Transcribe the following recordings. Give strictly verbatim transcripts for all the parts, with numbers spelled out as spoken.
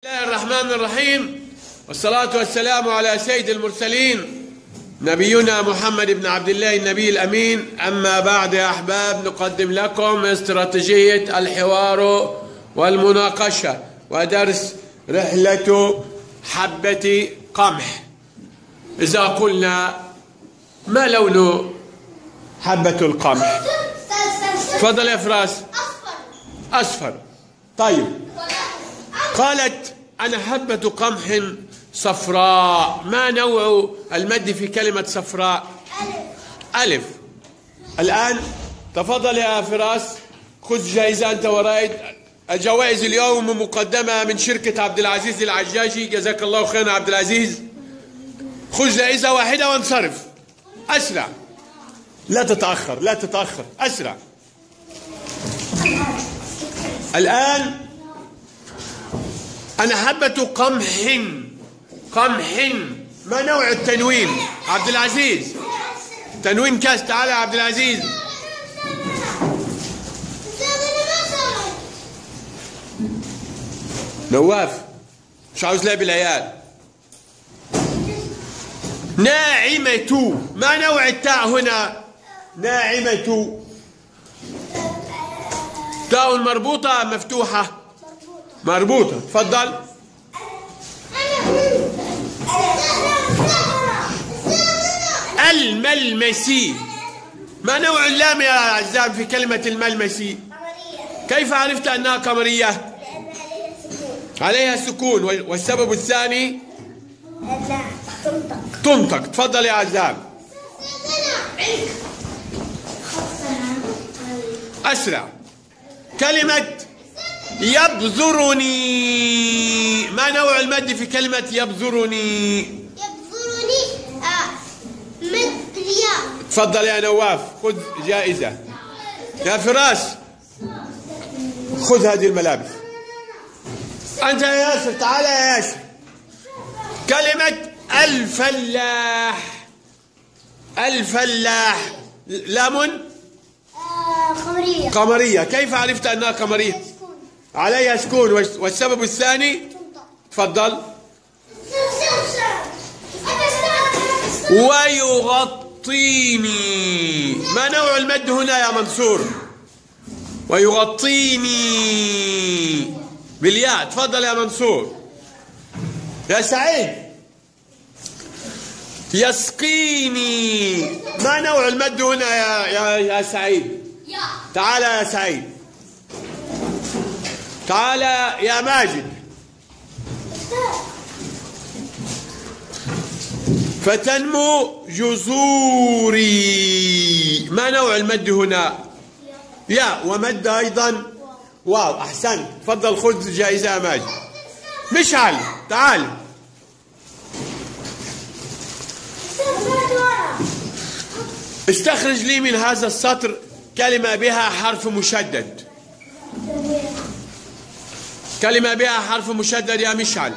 بسم الله الرحمن الرحيم، والصلاة والسلام على سيد المرسلين نبينا محمد بن عبد الله النبي الأمين. أما بعد يا أحباب، نقدم لكم استراتيجية الحوار والمناقشة ودرس رحلة حبة قمح. إذا قلنا ما لون حبة القمح؟ تفضل يا فراس. أصفر. أصفر. طيب، قالت أنا حبة قمح صفراء. ما نوع المد في كلمة صفراء؟ ألف. ألف. الآن تفضل يا فراس، خذ جائزة أنت ورايد. الجوائز اليوم مقدمة من شركة عبد العزيز العجاجي، جزاك الله خيرا عبد العزيز. خذ جائزة واحدة وانصرف. أسرع، لا تتأخر لا تتأخر، أسرع. الآن أنا حبة قمح. قمح، ما نوع التنوين؟ عبد العزيز، تنوين كاس. تعال يا عبد العزيز. نواف، مش عاوز لعب العيال. ناعمة، ما نوع التاء هنا؟ ناعمة، تاء مربوطة أم مفتوحة؟ مربوطة. تفضل. الملمسي، ما نوع اللام يا عزام في كلمة الملمسي؟ كيف عرفت أنها قمرية؟ عليها سكون. والسبب الثاني؟ تنطق. تفضل يا عزام. أسرع. كلمة يبذرني، ما نوع المد في كلمة يبذرني؟ يبذرني آه مد الياء. تفضل يا نواف، خذ جائزة. يا فراس، خذ هذه الملابس. أنت يا ياسر، تعال يا ياسر. كلمة الفلاح. الفلاح، لام آه قمرية. قمرية. كيف عرفت أنها قمرية؟ عليها سكون. والسبب الثاني؟ تفضل. ويغطيني، ما نوع المد هنا يا منصور؟ ويغطيني بالياء. تفضل يا منصور. يا سعيد. يسقيني، ما نوع المد هنا يا يا يا سعيد؟ تعال يا سعيد. تعال يا ماجد. فتنمو جذوري، ما نوع المد هنا؟ يا. ومد أيضا واو. أحسنت. تفضل خذ جائزة يا ماجد. مشعل، تعال. استخرج لي من هذا السطر كلمة بها حرف مشدد. كلمة بها حرف مشدد يا مشعل.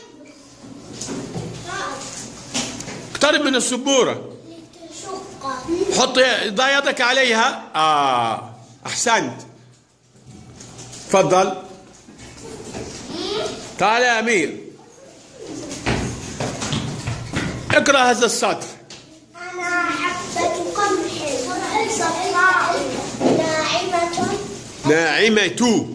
اقترب من السبورة. حط، ضع يدك عليها. آه أحسنت. تفضل. تعال يا أمير، اقرأ هذا السطر. أنا حبة قمح صفراء ناعمة. ناعمة.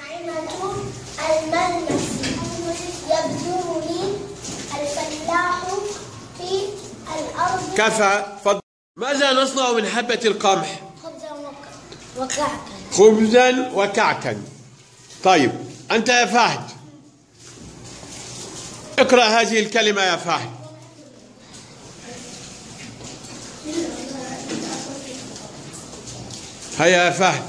الملمس يبذرني الفلاح في الأرض. كفى. فضل. ماذا نصنع من حبة القمح؟ خبزا وكعكا. خبزا وكعكا. طيب، أنت يا فهد، اقرأ هذه الكلمة يا فهد. هيا يا فهد.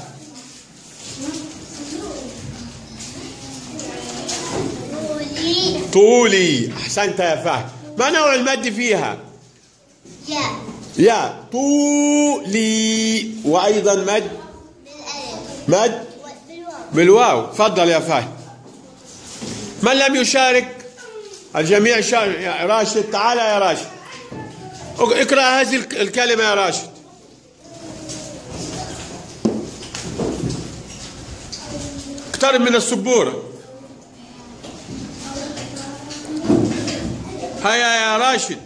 طولي. أحسنت يا فهد. ما نوع المد فيها؟ يا. يا. طولي. وأيضا مد مد بالواو. تفضل يا فهد. من لم يشارك؟ الجميع شارك. يا راشد، تعال يا راشد. اقرأ هذه الكلمة يا راشد. اقترب من السبورة. هيا يا راشد،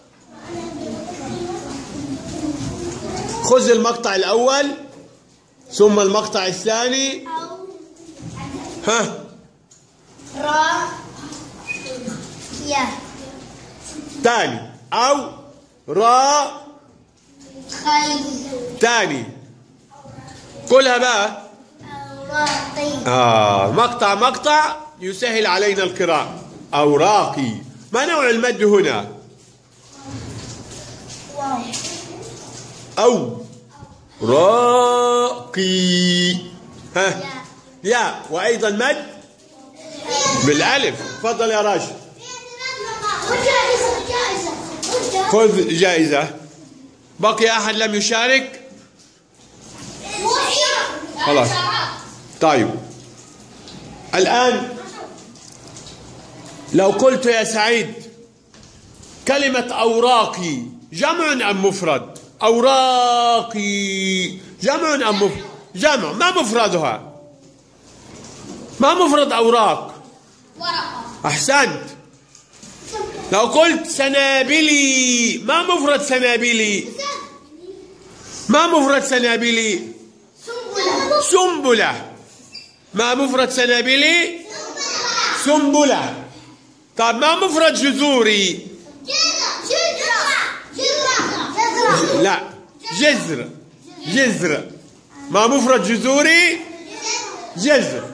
خذ المقطع الأول ثم المقطع الثاني. ها را يا تاني أو را خي تاني. كلها بقى. راقي آه مقطع مقطع يسهل علينا القراءة. أوراقي. ما نوع المد هنا؟ واو أو راقي. ها يا وأيضا مد بالألف. تفضل يا راشد. جائزة جائزة خذ جائزة. بقي أحد لم يشارك؟ خلاص. طيب الآن لو قلت يا سعيد كلمة أوراقي جمع أم مفرد؟ أوراقي جمع أم مفرد؟ جمع. ما مفردها؟ ما مفرد أوراق؟ ورقة. أحسنت. لو قلت سنابلي ما مفرد سنابلي؟ ما مفرد سنابلي؟ سنبلة. سنبلة. ما مفرد سنابلي؟ سنبلة. طيب ما مفرد جذوري؟ جزرة. جزرة. لا جزر. جزر. ما مفرد جذوري؟ جزر.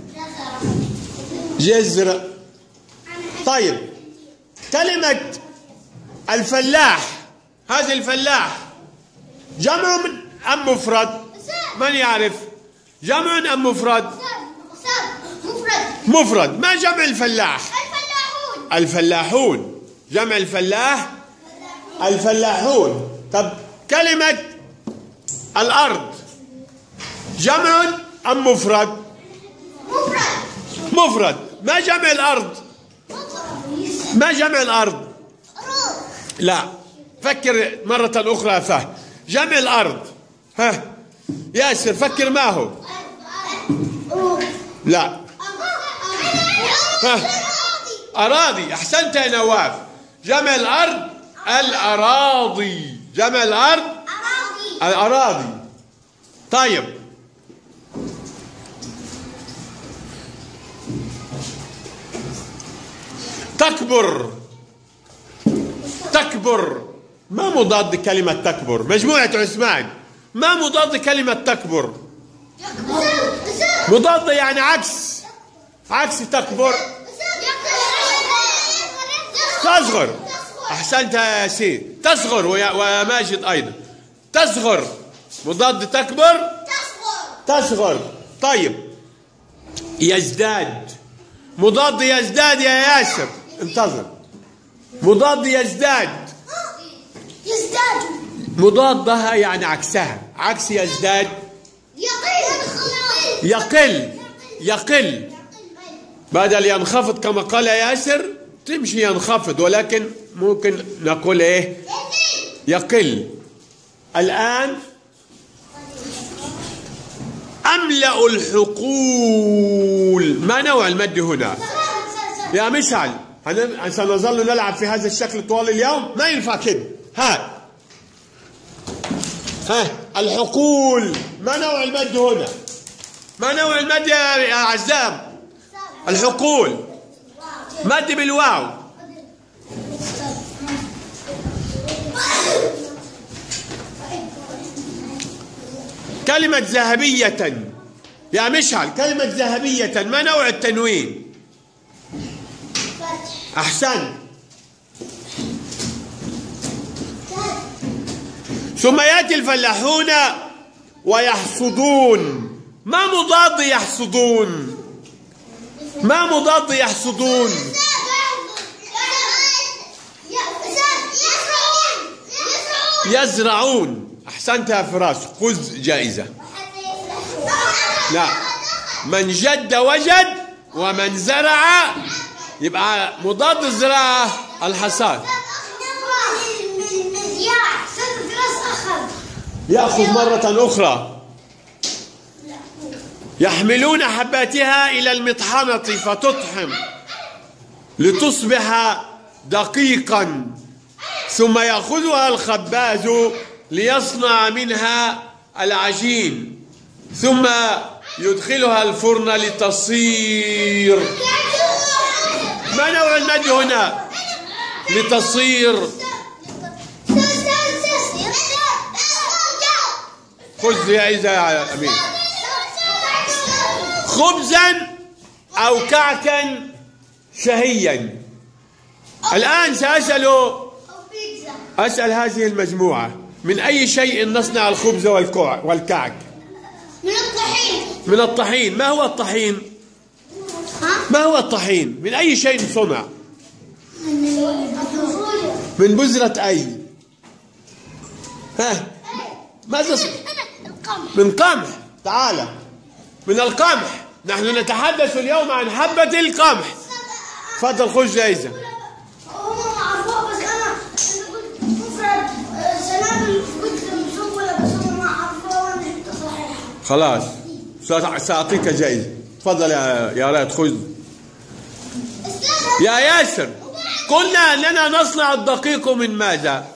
جزر. طيب كلمة الفلاح، هذا الفلاح جمع أم مفرد؟ من يعرف؟ جمع أم مفرد؟ مفرد. مفرد. ما جمع الفلاح؟ الفلاحون. الفلاحون. جمع الفلاح الفلاحون. طب كلمة الأرض جمع أم مفرد؟ مفرد. مفرد. ما جمع الأرض؟ ما جمع الأرض؟ لا فكر مرة أخرى. فهم جمع الأرض. ها ياسر فكر ما هو؟ لا. ها أراضي. أحسنت يا نواف. جمع الأرض الأراضي. جمع الأرض الأراضي. طيب تكبر. تكبر ما مضاد كلمة تكبر؟ مجموعة عثمان ما مضاد كلمة تكبر؟ مضاد يعني عكس. عكس تكبر تصغر. أحسنت يا ياسين. تصغر وماجد أيضا. تصغر مضاد تكبر تصغر. طيب يزداد مضاد يزداد يا ياسر. انتظر. مضاد يزداد يزداد. مضادها يعني عكسها. عكس يزداد يقل. يقل. يقل بدل ينخفض كما قال ياسر تمشي ينخفض، ولكن ممكن نقول ايه؟ يقل. الآن أملأ الحقول. ما نوع المد هنا؟ يا مشعل سنظل نلعب في هذا الشكل طوال اليوم؟ ما ينفع كده. ها ها الحقول. ما نوع المد هنا؟ ما نوع المد يا عزام؟ الحقول مد بالواو. كلمة ذهبية يا مشعل. كلمة ذهبية ما نوع التنوين؟ أحسن. ثم يأتي الفلاحون ويحصدون. ما مضاد يحصدون؟ ما مضاد يحصدون؟ يزرعون. أحسنت يا فراس. خذ جائزة. لا من جد وجد ومن زرع. يبقى مضاد الزراعة الحصاد. يأخذ مرة أخرى. يحملون حباتها إلى المطحنة فتطحن لتصبح دقيقا ثم يأخذها الخباز ليصنع منها العجين ثم يدخلها الفرن لتصير. ما نوع المد هنا؟ لتصير. خذ جائزة يا أمين. خبزا أو كعكا شهيا. الآن سأسأل أسأل هذه المجموعة من أي شيء نصنع الخبز والكعك؟ من الطحين. من الطحين. ما هو الطحين؟ ما هو الطحين؟ من أي شيء صنع؟ من بذرة أي؟ ها؟ ماذا صنع؟ من قمح. تعال. من القمح. نحن نتحدث اليوم عن حبة القمح. تفضل خذ جائزة. خلاص سأعطيك جائزة. تفضل يا يا ريت خذ. يا ياسر قلنا أننا نصنع الدقيق من ماذا؟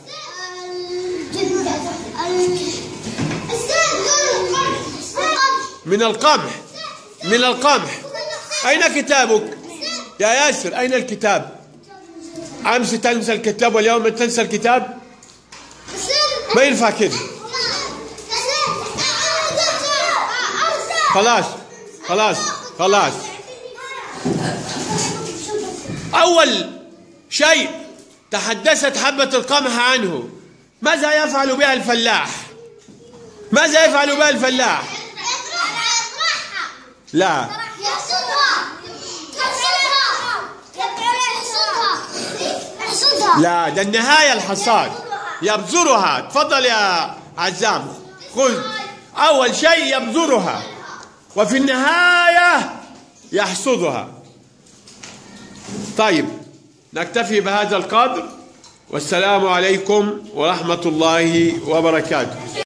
من القمح. من القمح. أين كتابك؟ يا ياسر أين الكتاب؟ أمس تنسى الكتاب واليوم تنسى الكتاب؟ ما ينفع كده. خلاص خلاص خلاص. أول شيء تحدثت حبة القمح عنه، ماذا يفعل بها الفلاح؟ ماذا يفعل بها الفلاح؟ لا لا، ده النهاية الحصاد. يبذرها. تفضل يا عزام خذ. أول شيء يبذرها وفي النهاية يحصدها. طيب نكتفي بهذا القدر والسلام عليكم ورحمة الله وبركاته.